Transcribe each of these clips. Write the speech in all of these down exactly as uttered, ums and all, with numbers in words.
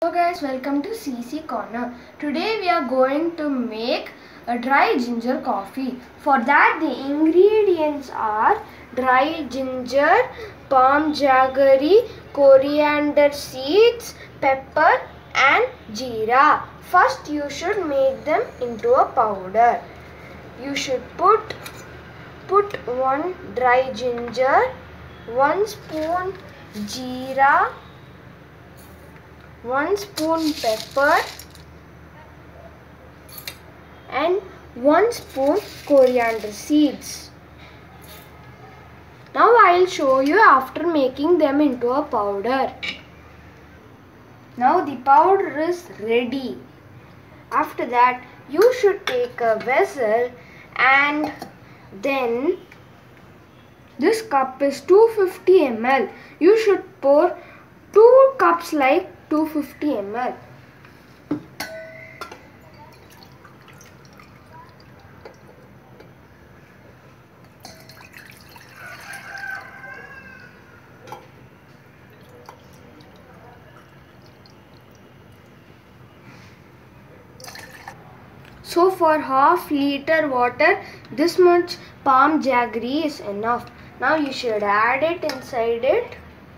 Hello guys, welcome to C C Corner. Today we are going to make a dry ginger coffee. For that the ingredients are dry ginger, palm jaggery, coriander seeds, pepper and jeera. First you should make them into a powder. You should put put one dry ginger, one spoon jeera, one spoon pepper and one spoon coriander seeds. Now I will show you after making them into a powder. Now the powder is ready. After that you should take a vessel and then this cup is two hundred fifty milliliters. You should pour two cups like two hundred fifty milliliters. So for half liter water, this much palm jaggery is enough. Now you should add it inside it.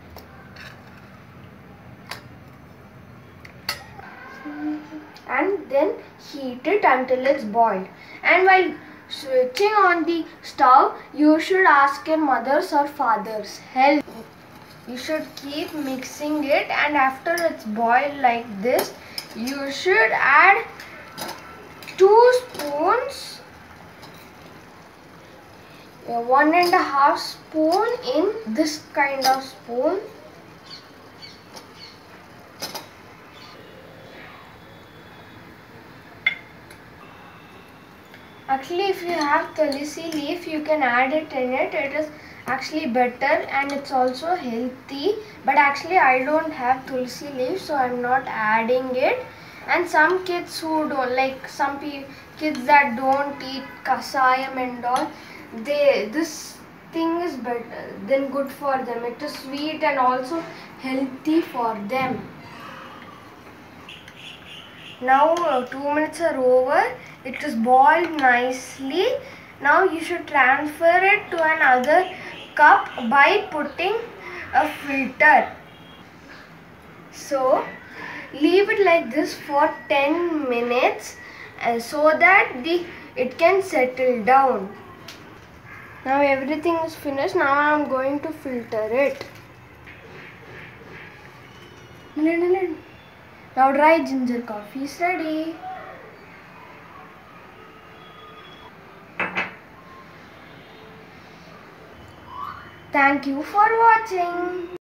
And then heat it until it's boiled. And while switching on the stove, you should ask your mother's or father's help. You should keep mixing it, and after it's boiled like this, you should add two spoons, one and a half spoon in this kind of spoon. Actually, if you have tulsi leaf, you can add it in it. It is actually better and it's also healthy. But actually, I don't have tulsi leaf, so I'm not adding it. And some kids who don't, like some kids that don't eat kasayam and all, they this thing is better than good for them. It is sweet and also healthy for them. Now uh, two minutes are over. It is boiled nicely. Now you should transfer it to another cup by putting a filter. So leave it like this for ten minutes uh, so that the it can settle down. Now everything is finished. Now I am going to filter it. Now dry ginger coffee is ready. Thank you for watching.